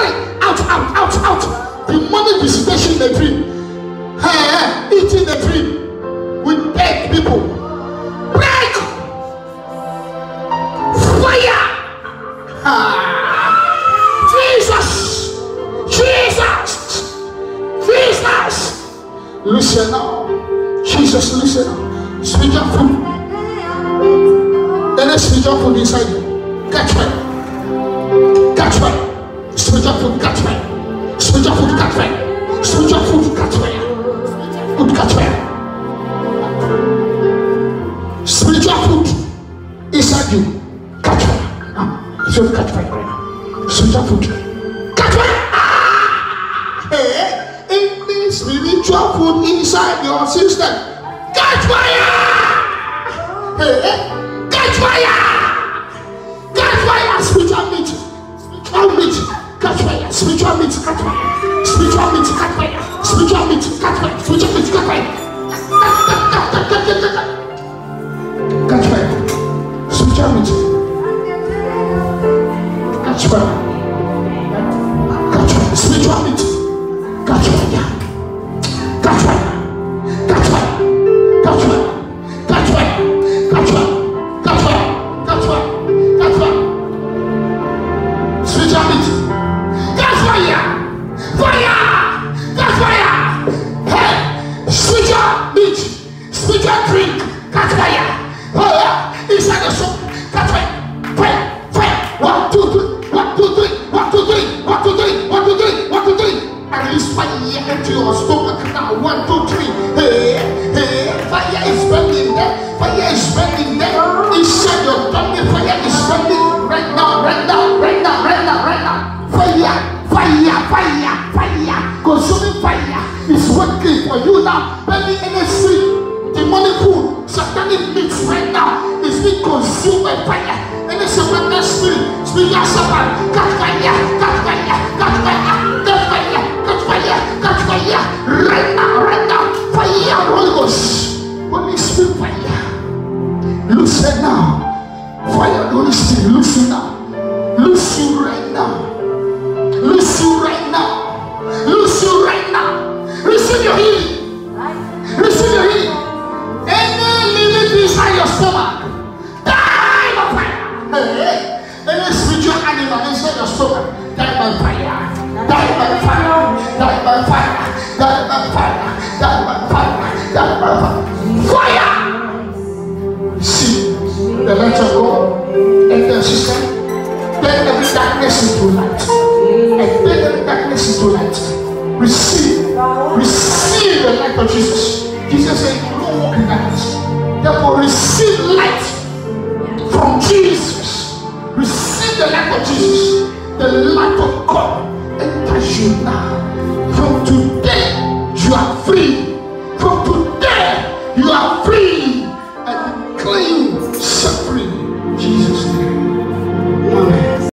Out. Demonic visitation in the dream. Eating the dream. We beg people. Break! Fire! Jesus! Listen now. Jesus, listen now. Spiritual food. Any spiritual food inside you. Catch fire. Catch fire. Spiritual food, catch fire. Spiritual food, catch fire. Spiritual food, catch fire. Food, catch fire. Spiritual food inside you, catch fire. So catch fire right now. Spiritual food, catch fire. Any spiritual food inside your system, catch fire. Catch fire. Catch fire. Spiritual meat. Catch fire, spiritual meat, catch fire, spiritual meat, catch fire, spiritual meat, catch fire, spiritual meat, catch fire, catch fire, spiritual meat, catch fire, spiritual meat, catch fire, catch fire, catch fire, catch fire, catch fire, catch fire, catch fire, catch fire, catch fire, spiritual meat. Spiritual drink, catch fire. Inside the soul, catch fire. Fire. 1, 2, 3. 1, 2, 3. 1, 2, 3. 1, 2, 3. 1, 2, 3. 1, 2, 3. And release fire into your stomach now. 1, 2, 3. Fire is burning there. Fire is burning there. Inside your tummy, fire is burning right now. Fire. Consuming fire is working for you now. Burning any sleep. Demonic food, satanic meat right now is being consumed by fire. Any supernatural spirit, spiritual serpent, catch fire. Right now, fire, Holy Ghost, Holy Spirit, fire. Loosen now, fire, Holy Spirit, loosen now, loose you right now, receive your healing, inside your stomach, die by fire. Any spiritual animal inside your stomach, die by fire. Fire! See the light of God and the system. Turn every darkness into light. Receive the light of Jesus. Jesus said, "You don't walk in darkness." Therefore, receive light from Jesus. Receive the light of Jesus. The light of God enters you now. From today, you are free. From today, you are free.